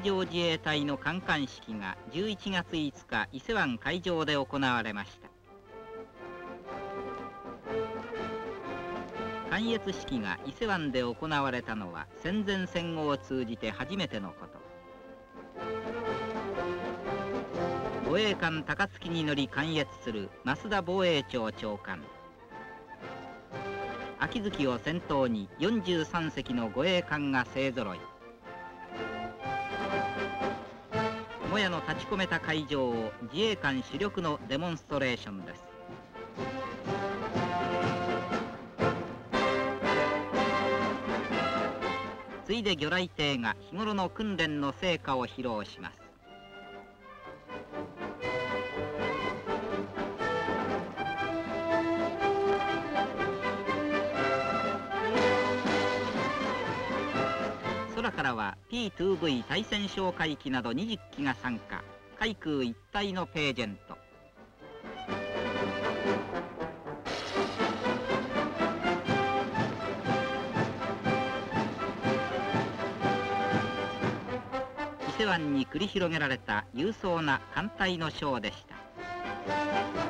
上自衛隊の観艦式が11月5日伊勢湾海上で行われました。観閲式が伊勢湾で行われたのは戦前戦後を通じて初めてのこと。護衛艦高槻に乗り観閲する増田防衛庁長官、秋月を先頭に43隻の護衛艦が勢ぞろい。もやの立ち込めた海上を自衛艦主力のデモンストレーションです。ついで魚雷艇が日頃の訓練の成果を披露します。空からは P2V 対戦哨戒機など20機が参加。海空一体のページェント。伊勢湾に繰り広げられた勇壮な艦隊のショーでした。